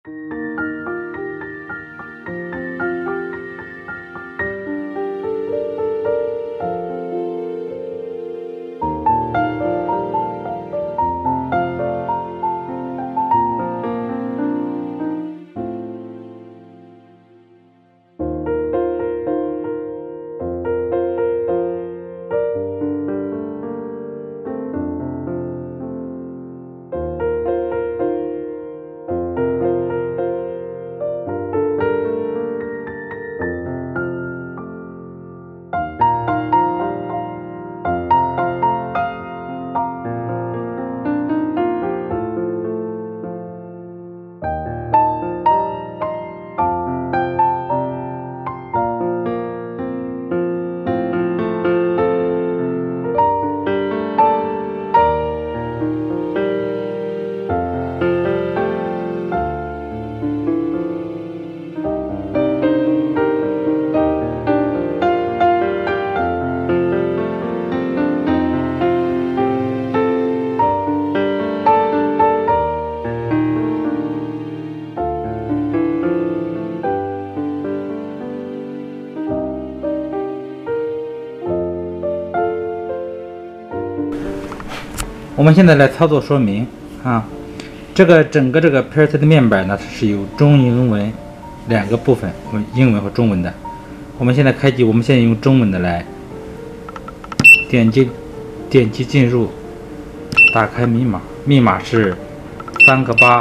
我们现在来操作说明啊，整个这个 PLC 的面板呢是有中英文两个部分，英文和中文的。我们现在开机，我们现在用中文的来点击进入，打开密码，密码是3个8，3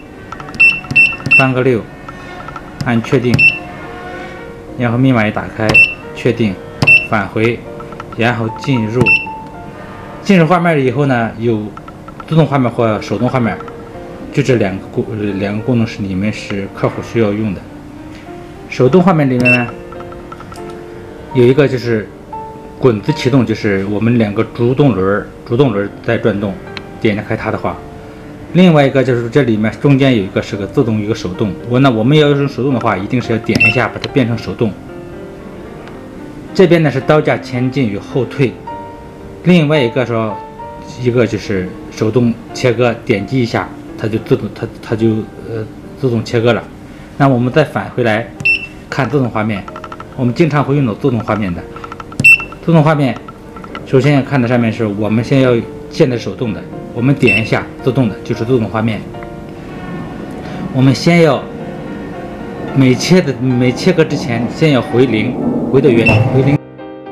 个6，按确定，然后密码一打开，确定，返回，然后进入画面以后呢，有自动画面或手动画面，就这两个功能是里面是客户需要用的。手动画面里面呢，有一个就是滚子启动，就是我们两个主动轮在转动，点开它的话。另外一个就是这里面中间有一个是个自动一个手动，我们要用手动的话，一定是要点一下把它变成手动。这边呢是刀架前进与后退。另外一个就是手动切割，点击一下它就自动切割了。那我们再返回来看自动画面，我们经常会用到自动画面的。自动画面首先要看的上面是我们现在手动的，我们点一下自动的就是自动画面。我们先要每切割之前先要回零，回到原回零。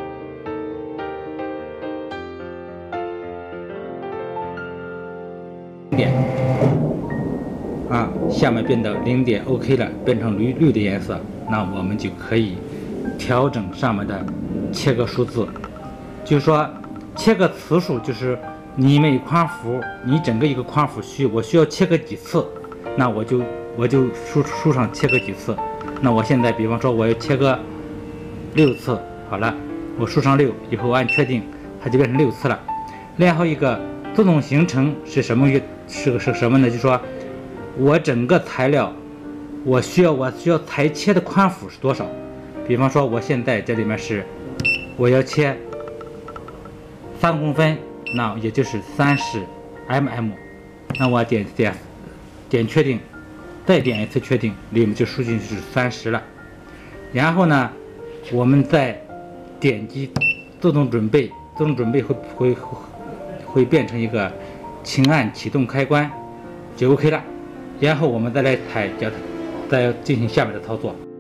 点啊，下面变到0点 OK 了，变成绿的颜色，那我们就可以调整上面的切割数字，就是说切割次数，就是你每框幅，你整个一个框幅我需要切割几次，那我就书上切割几次。那我现在比方说我要切割6次，好了，我书上6，以后按确定，它就变成6次了。然后一个自动形成是什么呢？就是说我整个材料我需要裁切的宽幅是多少？比方说我现在这里面是我要切3公分，那也就是30 mm， 那我点确定，再点一次确定，里面就输进去是30了。然后呢，我们再点击自动准备会变成一个请按启动开关，就 OK 了。然后我们再来再进行下面的操作。